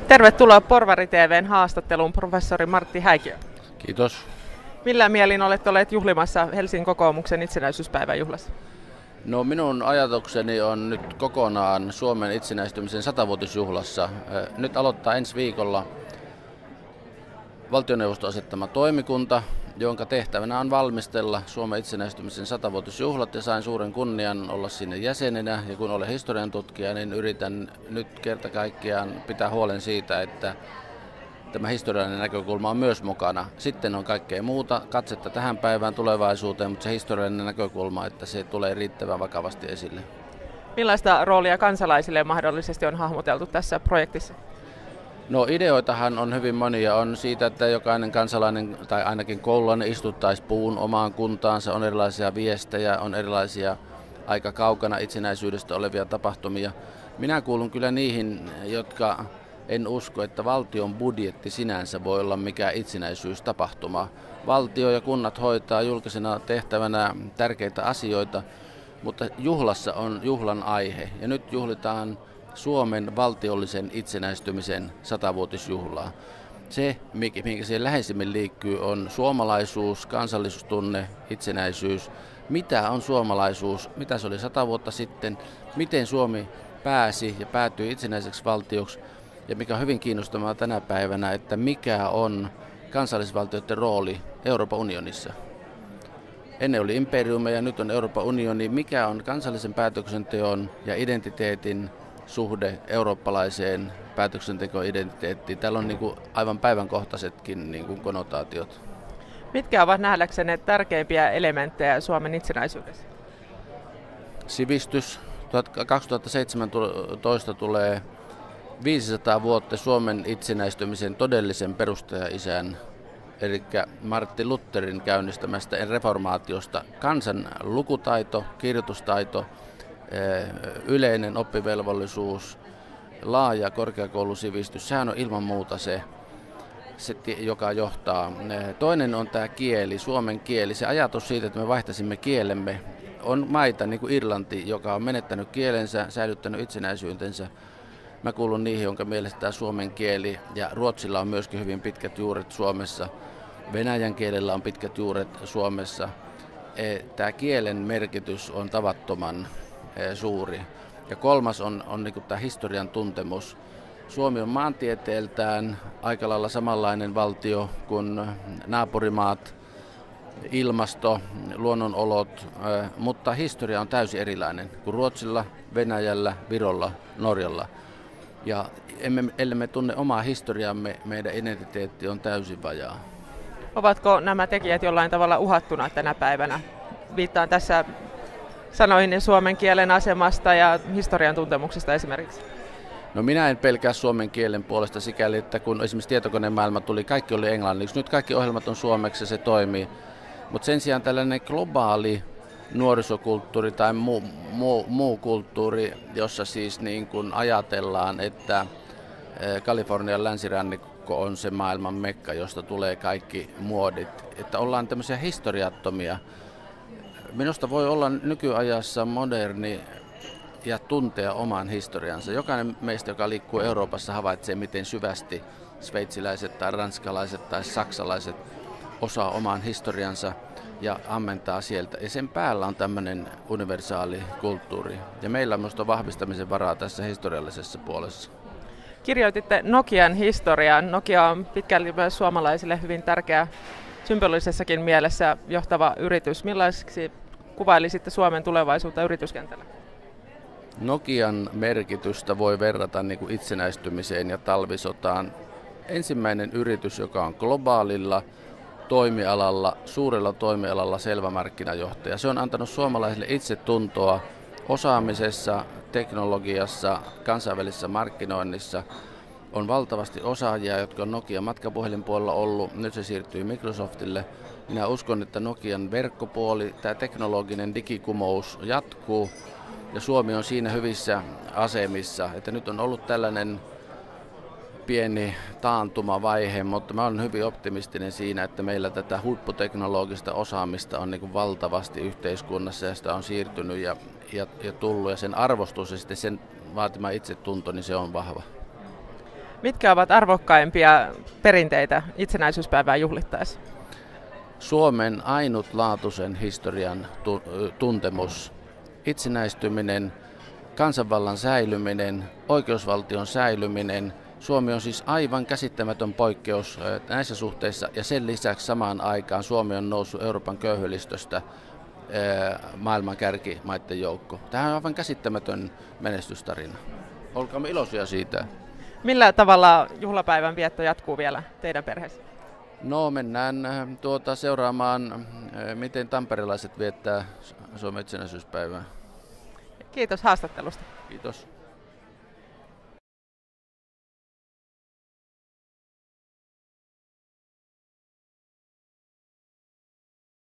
Tervetuloa Porvari TV:n haastatteluun, professori Martti Häikiö. Kiitos. Millä mielin olette olleet juhlimassa Helsingin kokoomuksen itsenäisyyspäivän juhlassa? No, minun ajatukseni on nyt kokonaan Suomen itsenäistymisen 100-vuotisjuhlassa. Nyt aloittaa ensi viikolla valtioneuvoston asettama toimikunta, jonka tehtävänä on valmistella Suomen itsenäistymisen 100-vuotisjuhlat, ja sain suuren kunnian olla sinne jäsenenä. Ja kun olen historian tutkija, niin yritän nyt kerta kaikkiaan pitää huolen siitä, että tämä historiallinen näkökulma on myös mukana. Sitten on kaikkea muuta katsetta tähän päivään tulevaisuuteen, mutta se historiallinen näkökulma, että se tulee riittävän vakavasti esille. Millaista roolia kansalaisille mahdollisesti on hahmoteltu tässä projektissa? No, ideoitahan on hyvin monia. On siitä, että jokainen kansalainen tai ainakin koululainen istuttaisi puun omaan kuntaansa. On erilaisia viestejä, on erilaisia aika kaukana itsenäisyydestä olevia tapahtumia. Minä kuulun kyllä niihin, jotka en usko, että valtion budjetti sinänsä voi olla mikään itsenäisyystapahtuma. Valtio ja kunnat hoitaa julkisena tehtävänä tärkeitä asioita, mutta juhlassa on juhlan aihe. Ja nyt juhlitaan Suomen valtiollisen itsenäistymisen 100-vuotisjuhlaa. Se, mikä siihen läheisimmin liittyy, on suomalaisuus, kansallisuustunne, itsenäisyys. Mitä on suomalaisuus? Mitä se oli 100 vuotta sitten? Miten Suomi pääsi ja päätyi itsenäiseksi valtioksi? Ja mikä on hyvin kiinnostavaa tänä päivänä, että mikä on kansallisvaltioiden rooli Euroopan unionissa. Ennen oli imperiumi ja nyt on Euroopan unioni. Mikä on kansallisen päätöksenteon ja identiteetin suhde eurooppalaiseen päätöksentekoidentiteettiin? Täällä on aivan päivänkohtaisetkin konnotaatiot. Mitkä ovat nähdäksenne tärkeimpiä elementtejä Suomen itsenäisyydessä? Sivistys. 2017 tulee 500 vuotta Suomen itsenäistymisen todellisen perustajaisän, eli Martti Lutherin käynnistämästä reformaatiosta. Kansan lukutaito, kirjoitustaito, yleinen oppivelvollisuus, laaja korkeakoulusivistys, sehän on ilman muuta se, joka johtaa. Toinen on tämä kieli, suomen kieli. Se ajatus siitä, että me vaihtaisimme kielemme. On maita, niin kuin Irlanti, joka on menettänyt kielensä, säilyttänyt itsenäisyytensä. Mä kuulun niihin, jonka mielestä tämä suomen kieli, ja Ruotsilla on myöskin hyvin pitkät juuret Suomessa. Venäjän kielellä on pitkät juuret Suomessa. Tämä kielen merkitys on tavattoman suuri. Ja kolmas on tämä historian tuntemus. Suomi on maantieteeltään aika lailla samanlainen valtio kuin naapurimaat, ilmasto, luonnonolot, mutta historia on täysin erilainen kuin Ruotsilla, Venäjällä, Virolla, Norjalla. Ja ellei me tunne omaa historiamme, meidän identiteetti on täysin vajaa. Ovatko nämä tekijät jollain tavalla uhattuna tänä päivänä? Viittaan tässä sanoihin suomen kielen asemasta ja historian tuntemuksesta esimerkiksi. No, minä en pelkää suomen kielen puolesta sikäli, että kun esimerkiksi tietokonemaailma tuli, kaikki oli englanniksi. Nyt kaikki ohjelmat on suomeksi ja se toimii. Mutta sen sijaan tällainen globaali nuorisokulttuuri tai muu kulttuuri, jossa siis niin kuin ajatellaan, että Kalifornian länsirannikko on se maailman mekka, josta tulee kaikki muodit. Että ollaan tämmöisiä historiattomia. Minusta voi olla nykyajassa moderni ja tuntea oman historiansa. Jokainen meistä, joka liikkuu Euroopassa, havaitsee, miten syvästi sveitsiläiset tai ranskalaiset tai saksalaiset osaa oman historiansa ja ammentaa sieltä. Ja sen päällä on tämmöinen universaali kulttuuri. Ja meillä on myös vahvistamisen varaa tässä historiallisessa puolessa. Kirjoititte Nokian historiaan. Nokia on pitkälti myös suomalaisille hyvin tärkeä, symbolisessakin mielessä johtava yritys. Millaiseksi kuvailisitte Suomen tulevaisuutta yrityskentällä? Nokian merkitystä voi verrata itsenäistymiseen ja talvisotaan. Ensimmäinen yritys, joka on globaalilla toimialalla, suurella toimialalla selvä markkinajohtaja. Se on antanut suomalaisille itsetuntoa osaamisessa, teknologiassa, kansainvälisessä markkinoinnissa. On valtavasti osaajia, jotka on Nokian matkapuhelinpuolella ollut. Nyt se siirtyy Microsoftille. Minä uskon, että Nokian verkkopuoli, tämä teknologinen digikumous jatkuu. Ja Suomi on siinä hyvissä asemissa, että nyt on ollut tällainen pieni taantumavaihe, mutta mä olen hyvin optimistinen siinä, että meillä tätä huipputeknologista osaamista on valtavasti yhteiskunnassa ja sitä on siirtynyt ja tullut ja sen arvostus ja sitten sen vaatima itsetunto, niin se on vahva. Mitkä ovat arvokkaimpia perinteitä itsenäisyyspäivää juhlittaessa? Suomen ainutlaatuisen historian tuntemus, itsenäistyminen, kansanvallan säilyminen, oikeusvaltion säilyminen. Suomi on siis aivan käsittämätön poikkeus näissä suhteissa ja sen lisäksi samaan aikaan Suomi on noussut Euroopan köyhölistöstä maailman kärkimaiden joukko. Tämä on aivan käsittämätön menestystarina. Olkaamme iloisia siitä. Millä tavalla juhlapäivän vietto jatkuu vielä teidän perheessä? No mennään seuraamaan, miten tamperelaiset viettää Suomen itsenäisyyspäivää. Kiitos haastattelusta. Kiitos.